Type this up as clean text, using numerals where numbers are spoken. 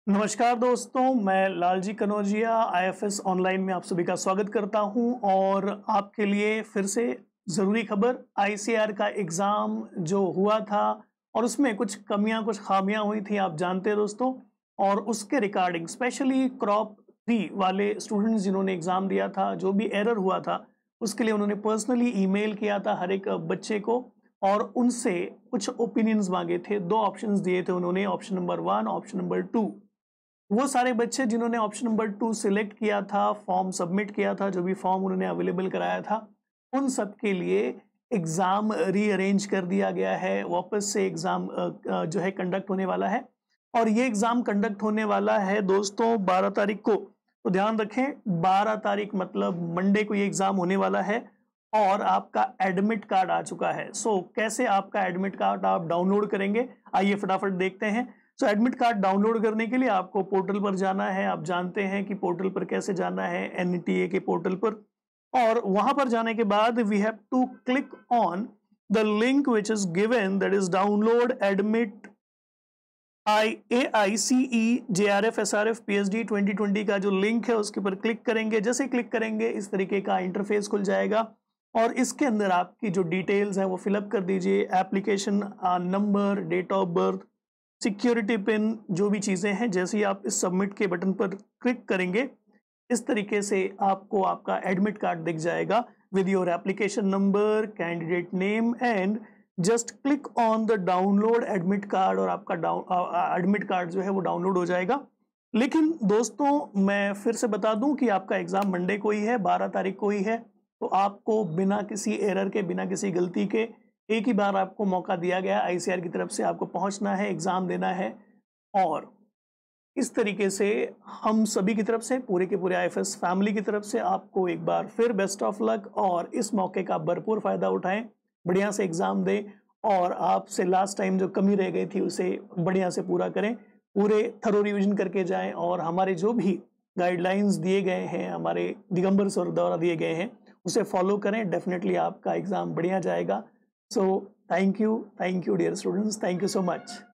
नमस्कार दोस्तों, मैं लालजी कनौजिया आईएफएस ऑनलाइन में आप सभी का स्वागत करता हूं और आपके लिए फिर से ज़रूरी खबर आईसीआर का एग्ज़ाम जो हुआ था और उसमें कुछ कमियां कुछ खामियां हुई थी, आप जानते हैं दोस्तों। और उसके रिगार्डिंग स्पेशली क्रॉप 3 वाले स्टूडेंट्स जिन्होंने एग्ज़ाम दिया था, जो भी एरर हुआ था उसके लिए उन्होंने पर्सनली ईमेल किया था हर एक बच्चे को और उनसे कुछ ओपिनियंस मांगे थे। 2 ऑप्शंस दिए थे उन्होंने, ऑप्शन नंबर 1, ऑप्शन नंबर 2। वो सारे बच्चे जिन्होंने ऑप्शन नंबर 2 सिलेक्ट किया था, फॉर्म सबमिट किया था, जो भी फॉर्म उन्होंने अवेलेबल कराया था, उन सब के लिए एग्ज़ाम रीअरेंज कर दिया गया है। वापस से एग्ज़ाम जो है कंडक्ट होने वाला है और ये एग्ज़ाम कंडक्ट होने वाला है दोस्तों 12 तारीख को। तो ध्यान रखें, 12 तारीख मतलब मंडे को ये एग्ज़ाम होने वाला है और आपका एडमिट कार्ड आ चुका है। सो कैसे आपका एडमिट कार्ड आप डाउनलोड करेंगे, आइए फटाफट देखते हैं। सो एडमिट कार्ड डाउनलोड करने के लिए आपको पोर्टल पर जाना है। आप जानते हैं कि पोर्टल पर कैसे जाना है, एनईटीए के पोर्टल पर। और वहां पर जाने के बाद we have to click on the link which is given, that is download admit AICE JRF SRF PhD 2020 का जो लिंक है उसके ऊपर क्लिक करेंगे। जैसे क्लिक करेंगे इस तरीके का इंटरफेस खुल जाएगा और इसके अंदर आपकी जो डिटेल्स हैं वो फिलअप कर दीजिए। Application number, date of birth, security pin, जो भी चीज़ें हैं। जैसे ही आप इस सबमिट के बटन पर क्लिक करेंगे इस तरीके से आपको आपका एडमिट कार्ड दिख जाएगा with your application number, candidate name and just click on the download admit card और आपका एडमिट कार्ड जो है वो डाउनलोड हो जाएगा। लेकिन दोस्तों मैं फिर से बता दूं कि आपका एग्ज़ाम मंडे को ही है, 12 तारीख को ही है। तो आपको बिना किसी एरर के, बिना किसी गलती के एक ही बार आपको मौका दिया गया आईसीआर की तरफ से, आपको पहुंचना है, एग्ज़ाम देना है। और इस तरीके से हम सभी की तरफ से, पूरे के पूरे आईएफएस फैमिली की तरफ से आपको एक बार फिर बेस्ट ऑफ लक और इस मौके का भरपूर फ़ायदा उठाएं, बढ़िया से एग्ज़ाम दें और आपसे लास्ट टाइम जो कमी रह गई थी उसे बढ़िया से पूरा करें। पूरे थरो रिविजन करके जाएं और हमारे जो भी गाइडलाइंस दिए गए हैं, हमारे दिगंबर सर द्वारा दिए गए हैं, उसे फॉलो करें। डेफिनेटली आपका एग्ज़ाम बढ़िया जाएगा। So thank you dear students, thank you so much.